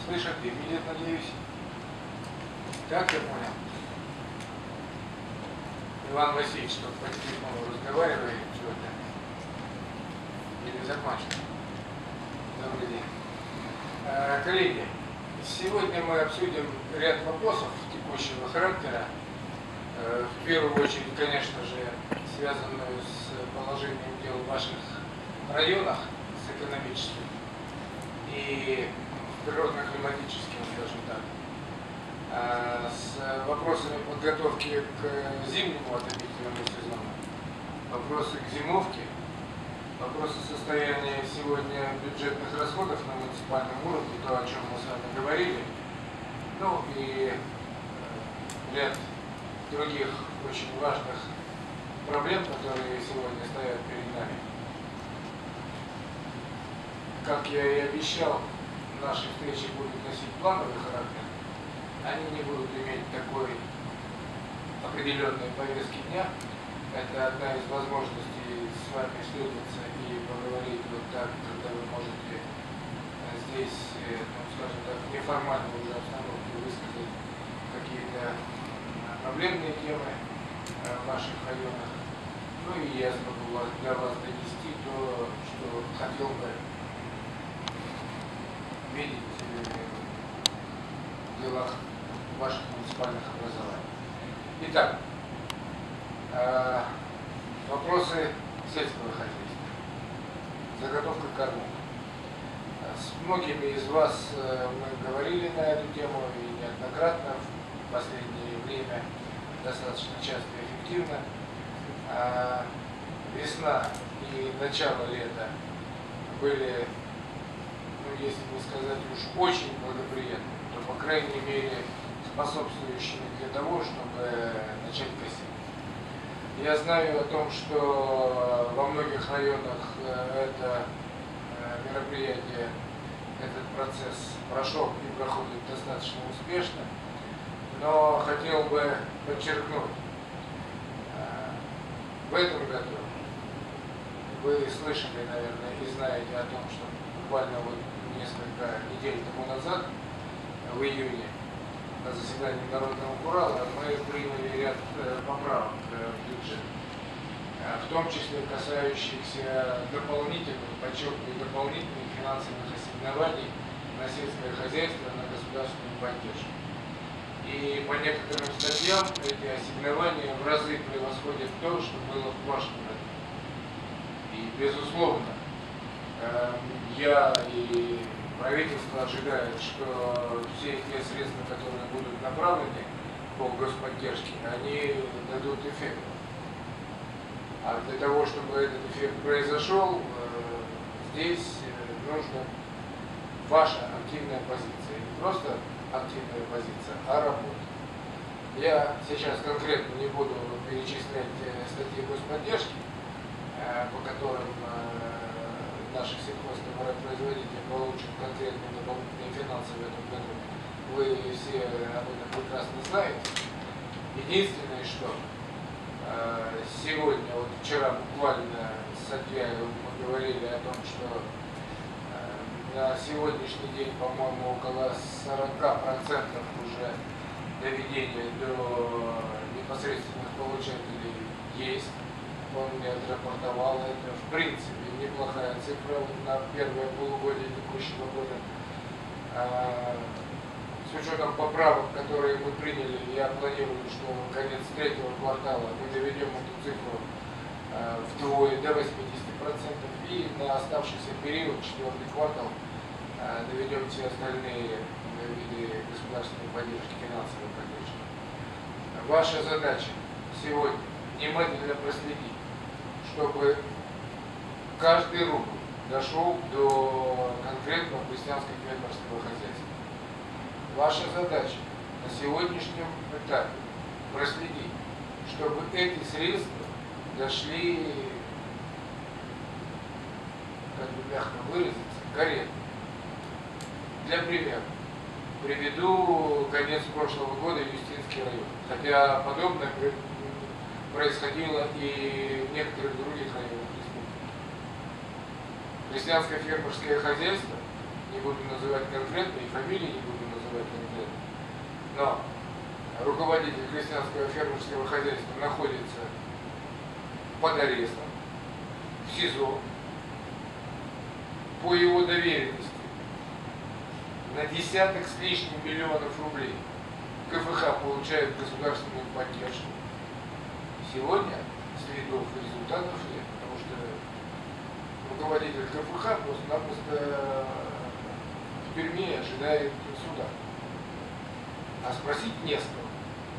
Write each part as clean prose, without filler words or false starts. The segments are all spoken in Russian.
слышат и видят, надеюсь. Так я понял. Иван Васильевич, что по телефону разговаривали сегодня? Или закончил? Добрый день. Коллеги, сегодня мы обсудим ряд вопросов текущего характера. В первую очередь, конечно же, связанную с положением дел в ваших районах, с экономическим и природно-климатическим, скажем так, с вопросами подготовки к зимнему отопительному сезону, вопросы к зимовке, вопросы состояния сегодня бюджетных расходов на муниципальном уровне, то, о чем мы с вами говорили, ну и ряд других очень важных проблем, которые сегодня стоят перед нами. Как я и обещал, наши встречи будут носить плановый характер. Они не будут иметь такой определенной повестки дня. Это одна из возможностей с вами встретиться и поговорить вот так, когда вы можете здесь, ну, скажем так, в неформальной уже обстановке высказать какие-то проблемные темы в ваших районах. Ну и я смогу для вас донести то, что хотел бы видеть в делах ваших муниципальных образований. Итак, вопросы сельского хозяйства, заготовка кормов. С многими из вас мы говорили на эту тему и неоднократно, в последнее время достаточно часто и эффективно. Весна и начало лета были, ну, если не сказать уж очень благоприятными, то, по крайней мере, способствующими для того, чтобы начать косить. Я знаю о том, что во многих районах это мероприятие, этот процесс прошел и проходит достаточно успешно, но хотел бы подчеркнуть, в этом году вы слышали, наверное, и знаете о том, что буквально вот несколько недель тому назад, в июне, на заседании Народного Курала мы приняли ряд поправок в бюджет, в том числе касающихся дополнительных, подчеркиваю, дополнительных финансовых ассигнований на сельское хозяйство, на государственную поддержку. И по некоторым статьям эти ассигнования в разы превосходят то, что было в прошлом году. И, безусловно, я и правительство ожидает, что все те средства, которые будут направлены по господдержке, они дадут эффект. А для того, чтобы этот эффект произошел, здесь нужна ваша активная позиция. Не просто активная позиция, а работа. Я сейчас конкретно не буду перечислять статьи господдержки, по которым наши сельхозтоваропроизводители получат конкретные дополнительные финансы в этом году. Вы все об этом прекрасно знаете. Единственное, что сегодня, вот вчера буквально с Сатьяевым мы говорили о том, что на сегодняшний день, по-моему, около 40% уже доведения до непосредственных получателей есть. Он мне отрапортовал это. В принципе, неплохая цифра на первое полугодие текущего года. С учетом поправок, которые мы приняли, я планирую, что в конец третьего квартала мы доведем эту цифру вдвое, до 80%, и на оставшийся период, четвертый квартал, доведем все остальные виды государственной поддержки, финансовой поддержки. Ваша задача сегодня немедленно проследить, чтобы каждый рубль дошел до конкретного крестьянско-фермерского хозяйства. Ваша задача на сегодняшнем этапе проследить, чтобы эти средства дошли, как бы мягко выразиться, корректно. Для примера приведу конец прошлого года Юстинский район, хотя подобное происходило и в некоторых других районах республики. Крестьянско-фермерское хозяйство не буду называть конкретно, и фамилии не буду называть конкретно, но руководитель крестьянского фермерского хозяйства находится под арестом, в СИЗО, по его доверенности на десяток с лишним миллионов рублей КФХ получает государственную поддержку. Сегодня следов и результатов нет, потому что руководитель КФХ просто-напросто в тюрьме ожидает суда. А спросить не с кого.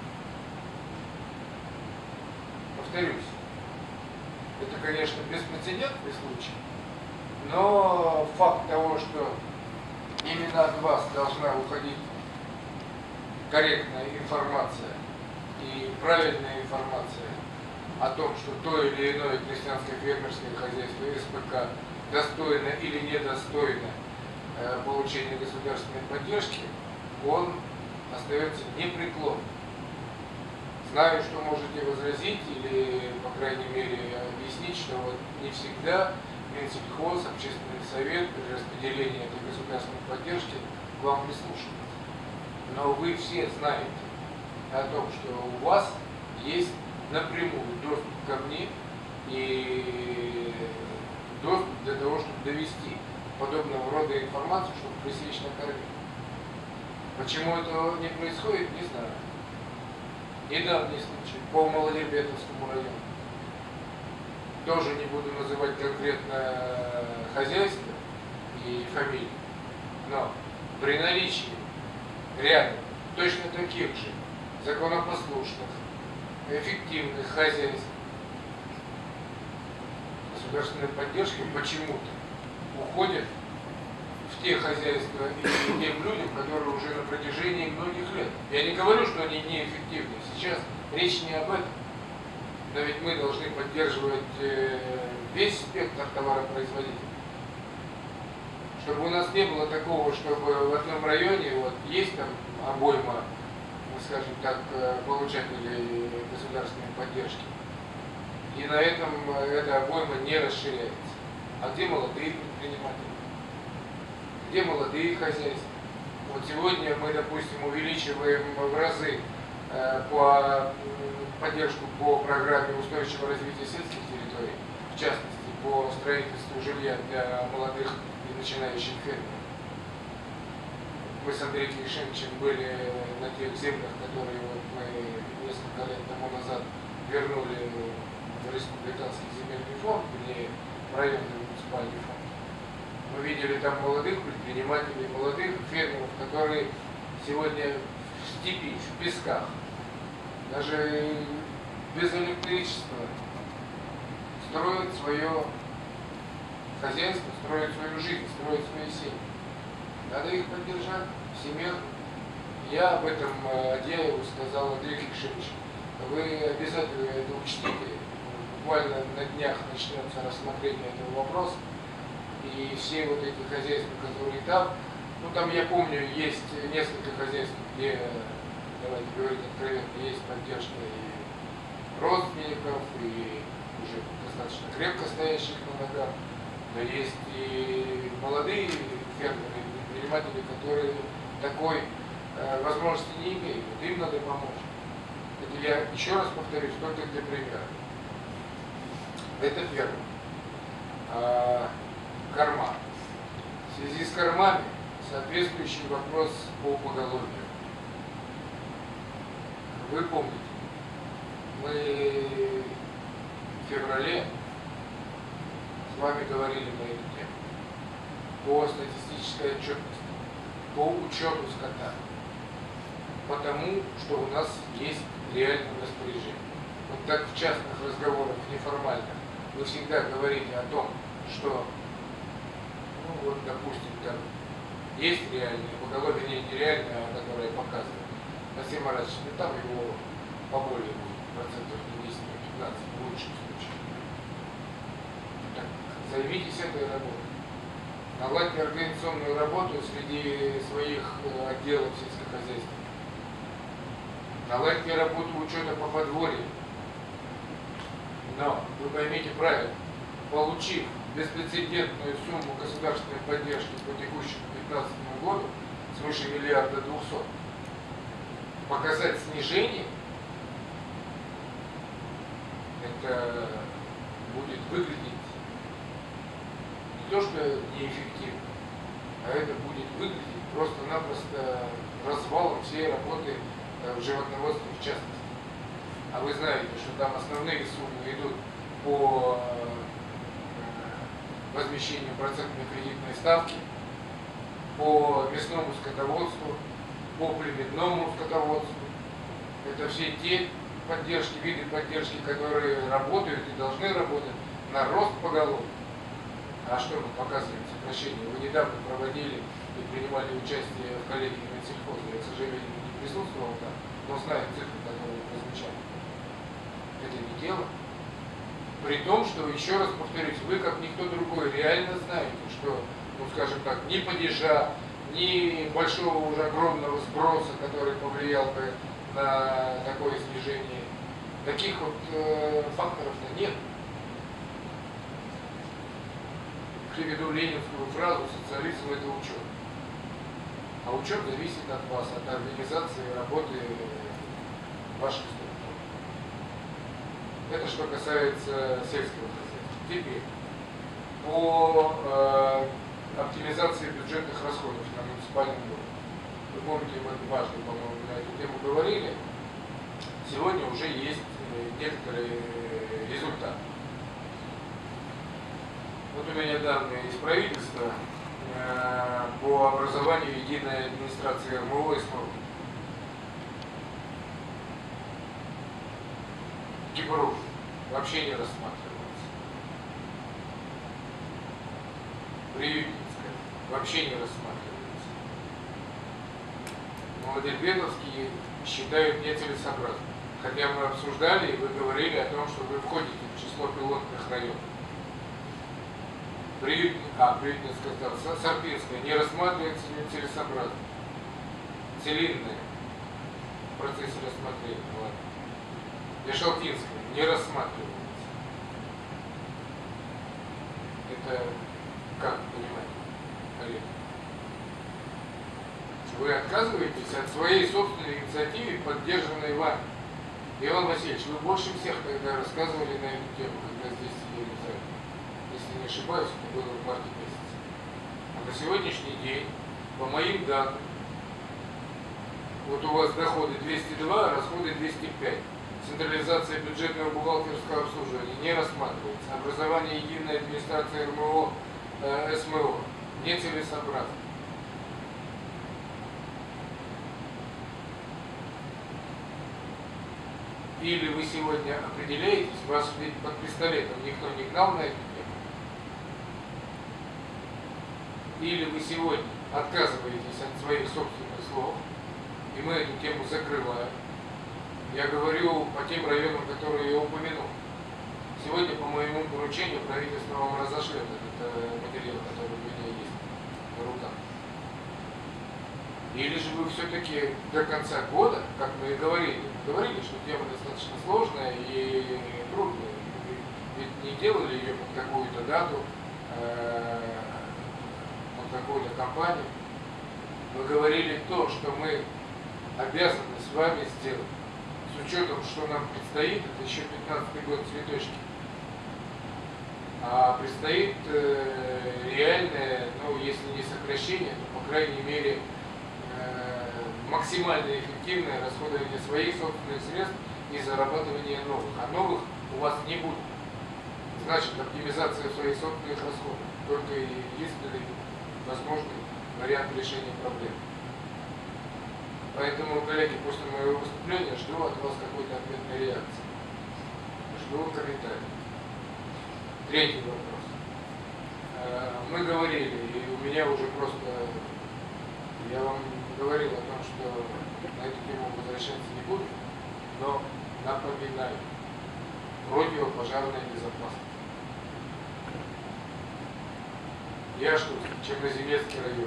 Повторюсь, это, конечно, беспрецедентный случай, но факт того, что именно от вас должна уходить корректная информация и правильная информация о том, что то или иное крестьянское фермерское хозяйство СПК достойно или недостойно получения государственной поддержки, он остается непреклонным. Знаю, что можете возразить или, по крайней мере, объяснить, что вот не всегда Минсельхоз, Общественный совет при распределении этой государственной поддержки к вам прислушивается. Но вы все знаете о том, что у вас есть напрямую доступ ко мне и доступ для того, чтобы довести подобного рода информацию, чтобы пресечь на корме. Почему этого не происходит, не знаю. Недавний случай по Малодербетовскому району. Тоже не буду называть конкретно хозяйство и фамилию, но при наличии рядом точно таких же законопослушных, эффективных хозяйств государственная поддержка почему-то уходит в те хозяйства и тем людям, которые уже на протяжении многих лет. Я не говорю, что они неэффективны. Сейчас речь не об этом. Но ведь мы должны поддерживать весь спектр товаропроизводителей. Чтобы у нас не было такого, чтобы в одном районе вот есть там обойма, скажем так, получателей государственной поддержки. И на этом эта обойма не расширяется. А где молодые предприниматели? Где молодые хозяйства? Вот сегодня мы, допустим, увеличиваем в разы по поддержку по программе устойчивого развития сельских территорий, в частности, по строительству жилья для молодых и начинающих фермеров. Мы с Андреем Ишемовичем были на тех землях, которые вот мы несколько лет тому назад вернули в республиканский земельный фонд, или в районный муниципальный фонд. Мы видели там молодых предпринимателей, молодых фермеров, которые сегодня в степи, в песках, даже без электричества строят свое хозяйство, строят свою жизнь, строят свои семьи. Надо их поддержать всемерно. Я об этом Адьяеву сказал Андрею Кикшевичу. Вы обязательно это учтите. Буквально на днях начнется рассмотрение этого вопроса. И все вот эти хозяйства, которые там, ну там я помню, есть несколько хозяйств, где, давайте говорить откровенно, есть поддержка и родственников, и уже достаточно крепко стоящих на ногах, но есть и молодые фермеры, предприниматели, которые такой возможности не имеют. Им надо помочь. Это я еще раз повторюсь, только для примера. Это первое. Корма. В связи с кормами соответствующий вопрос по поголовью. Вы помните, мы в феврале с вами говорили на эту тему по статистической отчетности, по учету скота, потому что у нас есть реальное распоряжение. Вот так в частных разговорах, неформальных, вы всегда говорите о том, что, ну вот, допустим, там есть реальное поголовье, не реальное, которое показывает. Василий Маратович, ну там его поболее будет, процентов не 10, не 15, в лучшем случае. Так, займитесь этой работой. Наладьте организационную работу среди своих отделов сельскохозяйства. Наладьте работу учета по подворью. Но вы поймите правильно, получив беспрецедентную сумму государственной поддержки по текущему 2015 году свыше 1 200 000 000, показать снижение, это будет выглядеть не то что неэффективно, а это будет выглядеть просто-напросто развалом всей работы в животноводстве в частности. А вы знаете, что там основные суммы идут по возмещению процентной кредитной ставки, по мясному скотоводству, по племенному скотоводству. Это все те поддержки, виды поддержки, которые работают и должны работать на рост поголовья. А что мы показываем? Сокращение. Вы недавно проводили и принимали участие в коллегии Минсельхоза. Я, к сожалению, не присутствовал там, но знаю цифры, которые прозвучали. Это не дело. При том, что, еще раз повторюсь, вы, как никто другой, реально знаете, что, ну скажем так, ни падежа, ни большого уже огромного сброса, который повлиял бы на такое снижение, таких вот факторов-то нет. Приведу ленинскую фразу: социализм — это учет. А учет зависит от вас, от организации работы ваших структур. Это что касается сельского хозяйства. Теперь по оптимизации бюджетных расходов на муниципальном уровне. Вы помните, мы дважды, по-моему, на эту тему говорили. Сегодня уже есть некоторые результаты. Вот у меня данные из правительства по образованию единой администрации РМО и СМО. Кипров вообще не рассматривается. Приютинская вообще не рассматривается. Молодельбедовские считают нецелесообразным. Хотя мы обсуждали, и вы говорили о том, что вы входите в число пилотных районов. Приютинская сказала, Сарпинская не рассматривается нецелесообразно. Целинная в процессе рассмотрения. Ладно. Яшалтинская не рассматривается. Это как понимать, коллеги? Вы отказываетесь от своей собственной инициативы, поддержанной вами. Иван Васильевич, вы больше всех тогда рассказывали на эту тему, когда здесь сидели в зале. Если не ошибаюсь, это было в марте месяце. А на сегодняшний день, по моим данным, вот у вас доходы 202, а расходы 205. Централизация бюджетного бухгалтерского обслуживания не рассматривается. Образование единой администрации РМО, СМО нецелесообразно. Или вы сегодня определяетесь, вас ведь под пистолетом никто не гнал на эту тему, или вы сегодня отказываетесь от своих собственных слов, и мы эту тему закрываем. Я говорю по тем районам, которые я упомянул. Сегодня, по моему поручению, правительство вам разошлет этот материал, который у меня есть на руках. Или же вы все-таки до конца года, как мы и говорили, что тема достаточно сложная и трудная. Ведь не делали ее под какую-то дату, под какую-то кампанию. Мы говорили то, что мы обязаны с вами сделать. С учетом, что нам предстоит, это еще 15-й год цветочки. А предстоит реальное, ну если не сокращение, то по крайней мере максимально эффективное расходование своих собственных средств и зарабатывание новых. А новых у вас не будет. Значит, оптимизация своих собственных расходов. Только единственный возможный вариант решения проблем. Поэтому, коллеги, после моего выступления жду от вас какой-то ответной реакции. Жду комментариев. Третий вопрос. Мы говорили, и у меня уже просто, я вам говорил о том, что на эту тему возвращаться не буду, но напоминаю, противопожарная безопасность. Яшкутский, Черноземецкий район.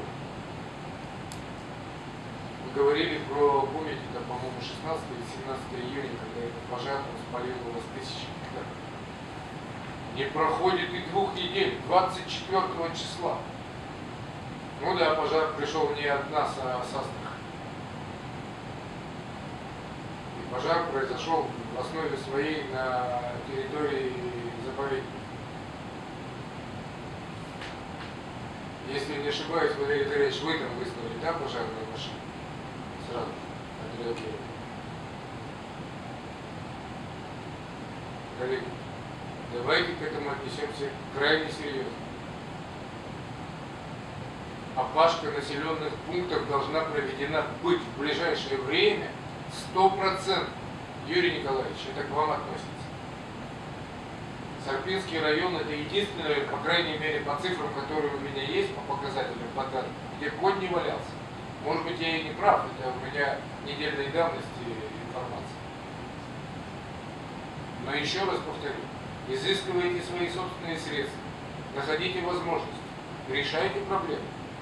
Мы говорили про, помните, там, по-моему, 16 или 17 июня, когда этот пожар спалил у нас 1000 гектаров. Не проходит и 2 недель, 24 числа. Ну да, пожар пришел не от нас, а с Астрахани. И пожар произошел в основе своей на территории заповедника. Если не ошибаюсь, Валерий Андреевич, вы там выставили, да, пожарную машину? Сразу отреагировали. Коллеги, давайте к этому отнесемся крайне серьезно. Опашка населенных пунктов должна проведена быть в ближайшее время 100%. Юрий Николаевич, это к вам относится. Сарпинский район — это единственный, по крайней мере, по цифрам, которые у меня есть, по показателям, по данным, где кот не валялся. Может быть, я и не прав, это у меня недельной давности информация. Но еще раз повторю, изыскивайте свои собственные средства, находите возможности, решайте проблемы.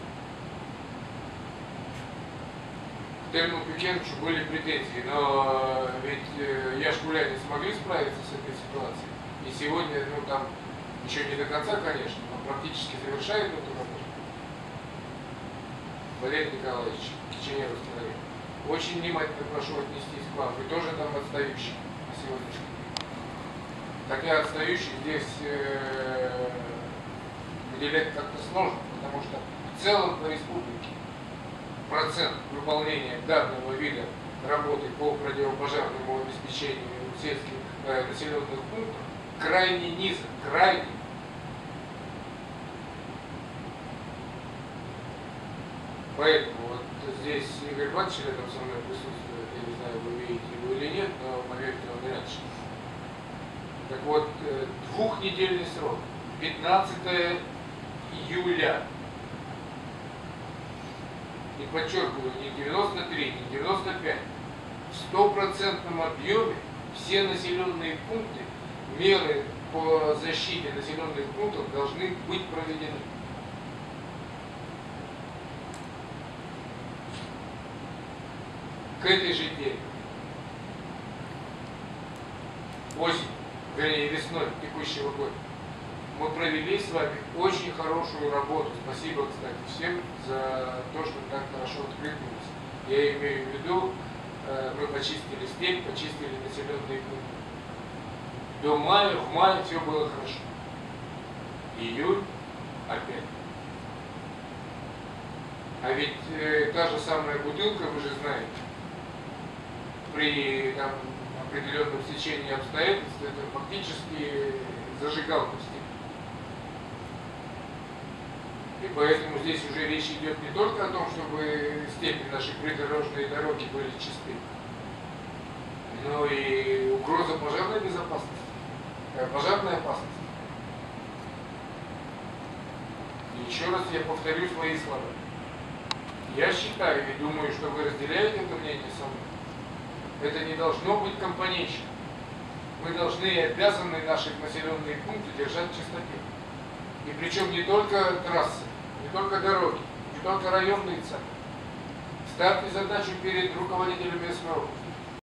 К Тельману Пюкеновичу были претензии, но ведь Яшкуля смогли справиться с этой ситуацией. И сегодня, ну там, еще не до конца, конечно, но практически завершает эту работу. Валерий Николаевич, Киченеровский район, очень внимательно прошу отнестись к вам. Вы тоже там отстающий на сегодняшний день. Хотя отстающий здесь выделять как-то сложно, потому что в целом по республике процент выполнения данного вида работы по противопожарному обеспечению сельских населенных пунктов крайне низок, крайне. Поэтому вот здесь Игорь Иванович рядом со мной присутствует, я не знаю, вы видите его или нет, но поверьте, он раньше. Так вот, 2-недельный срок, 15 июля. И подчеркиваю, не 93, не 95. В 100% объеме все населенные пункты, меры по защите населенных пунктов должны быть проведены. К этой же теме осень, вернее весной текущего года мы провели с вами очень хорошую работу. Спасибо, кстати, всем за то, что так хорошо откликнулись. Я имею в виду, мы почистили степь, почистили населенные пункты. До мая, в мае все было хорошо. Июль опять. А ведь та же самая бутылка, вы же знаете, при там, определенном стечении обстоятельств, это фактически зажигалка в степи. И поэтому здесь уже речь идет не только о том, чтобы степи наши придорожные дороги были чисты, но и угроза пожарной безопасности, пожарной опасности. И еще раз я повторю свои слова. Я считаю и думаю, что вы разделяете это мнение со мной. Это не должно быть компанейщина. Мы должны и обязаны наши населенные пункты держать в чистоте. И причем не только трассы, не только дороги, не только районные центры. Ставьте задачу перед руководителями СМО.